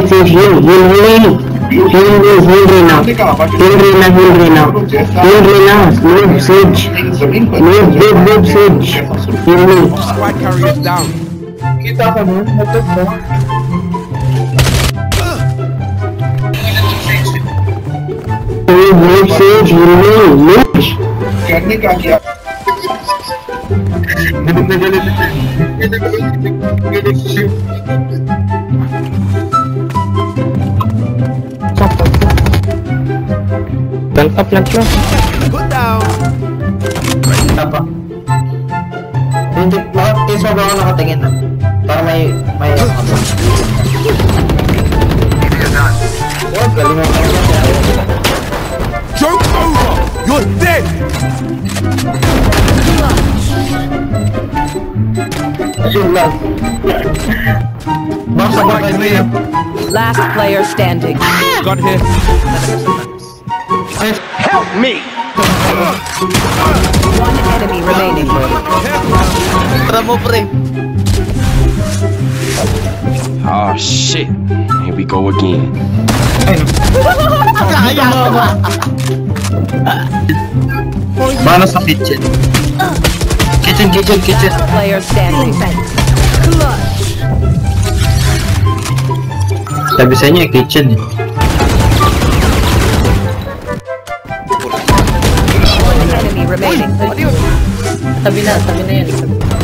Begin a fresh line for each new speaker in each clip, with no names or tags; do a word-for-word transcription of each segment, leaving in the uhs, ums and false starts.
Sage, Sage, heal, heal, heal. Heal, heal, heal Reyna. Heal Reyna, heal Reyna. Heal Reyna, move Sage. Move, move, move Sage. Heal me.
Squad carriers down.
Kita ka nun, matag mo.
Move, move Sage, heal me. Move.
Kaya kaya. Galit na galit na siya. Galit siya.
Tangkap lang siya.
Put down.
Apa? Hindi, bakit keso ba ako nakatingin na? Para may, may ano ka ba? Oh, galing ako na siya.
Joke over. You're dead.
Ayun lang. Baka ba kayo?
Last player standing.
Got here. Help me.
One enemy remaining.
Tara mo, pre.
Oh shit. Here we go again.
Kaya mo. Mana sa kitchen? Kitchen, kitchen, kitchen.
Last player standing.
Sabi sa inyo, kitchen eh.
One enemy remaining.
Tabi na, tabi na yan.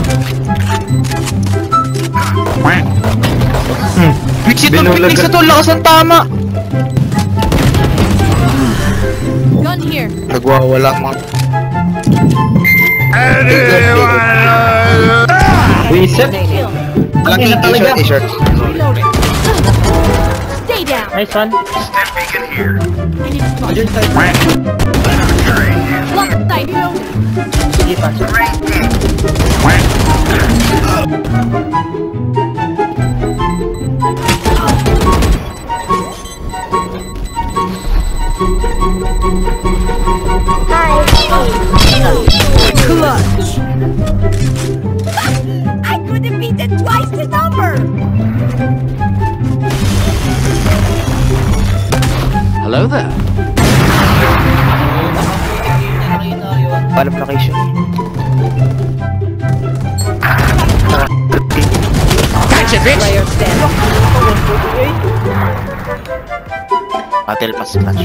Hmm. Pixie to, pixie to, lakas ang tama!
Gun here.
Nagwawala mga... Reset? Malaki yung t-shirt, t-shirt.
Stay down.
Nice one.
Lock side.
Sige pa.
Clutch. I could have beaten twice the number.
Hello there.
Paano location?
Gotcha, bitch.
Player standing.
Patel pas clutch.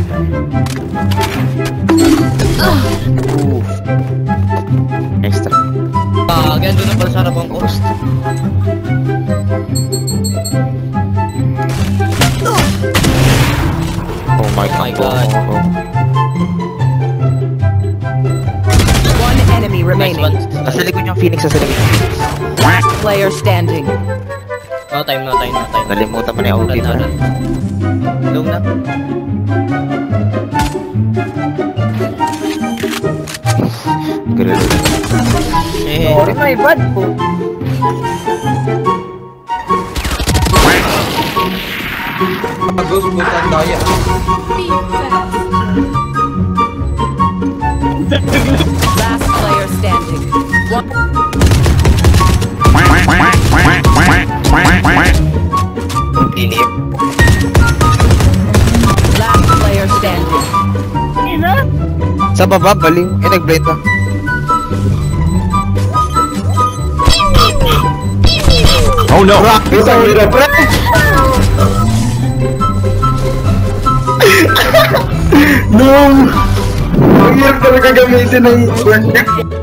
Oof. Extra.
Ah, ganito na pala sa harapang ko.
Oh my
my
god.
God.
One enemy
Nice
remaining.
one.
Nasa likod yung Phoenix, nasa likod.
Player standing.
No time, no time, no time.
Nalimutan mo na yung ulti
Run na,
na.
run. Long na.
Grill.
Eh,
Sorry, my bad po.
Ghost butan tayo.
Last player standing. One.
Inip.
Last player standing.
Sa baba, baliw. Eh, nag-blade pa.
Oh no.
Ito ang hirap, pre! No! Ang hirap talaga gamitin ng